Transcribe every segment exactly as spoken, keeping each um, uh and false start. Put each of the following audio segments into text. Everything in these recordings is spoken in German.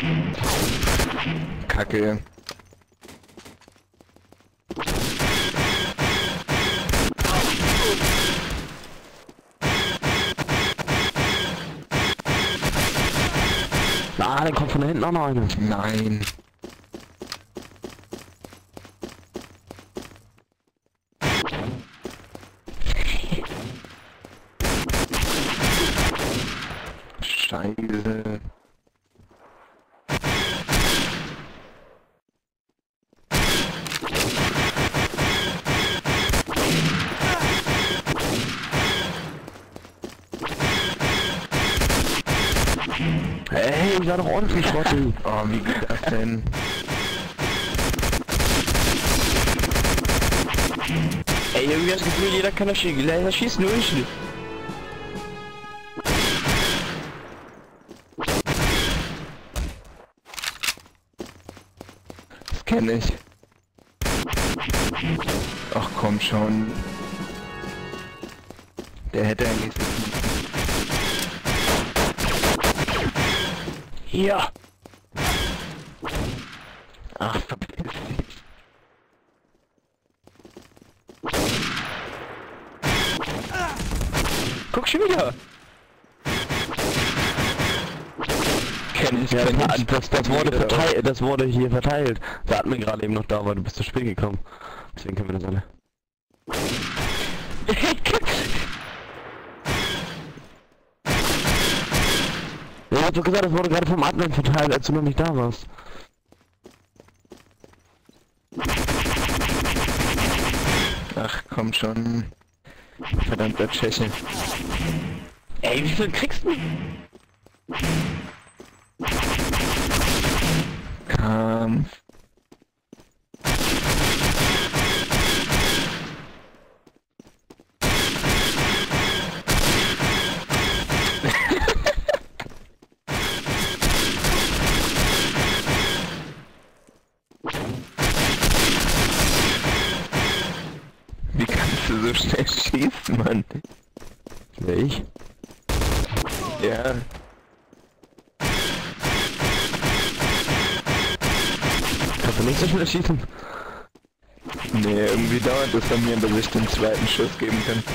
Kacke. Ah, dann kommt von da hinten auch noch eine. Nein. Scheiße. Hey, ich war doch ordentlich Schrottel. Oh, wie geht das denn? Ey, irgendwie das Gefühl, jeder kann das schießen, leider schießt nur ich nicht. Das kenne ich. Ach komm schon. Der hätte eigentlich so Hier. Ach, verpiss dich. Guck schon wieder. Kenn ich, Ja, kenn das, ich. das, das wurde verteilt, das wurde hier verteilt. Wir hatten mir gerade eben noch da, aber du bist zu spät gekommen. Deswegen können wir das alle. Ja, ich hab doch gesagt, das wurde gerade vom Admin verteilt, als du noch nicht da warst. Ach komm schon. Verdammter Tscheche. Ey, wie viel kriegst du? Kampf. Wie kannst du so schnell schießen, Mann? Wer, ich? Ja. Kannst du nicht so schnell schießen? Nee, irgendwie dauert es bei mir, bis ich den zweiten Schuss geben kann.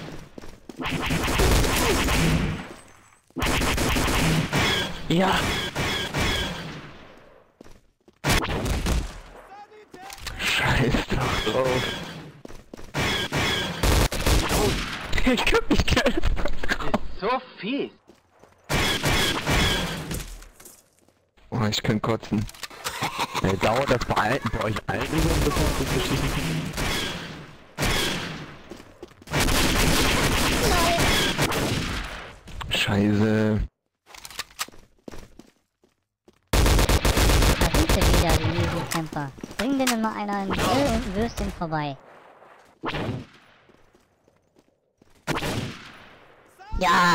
Ja. Scheiß doch drauf. Ich kann mich geil. So fies. Oh, ich kann kotzen. Ey, dauert das bei, allen, bei euch allen so ein bisschen, bis wir schießen können? Scheiße. Da sind sie wieder, die Easy-Camper. Bring denen mal einer ein Grill und ein Würstchen vorbei. Ja!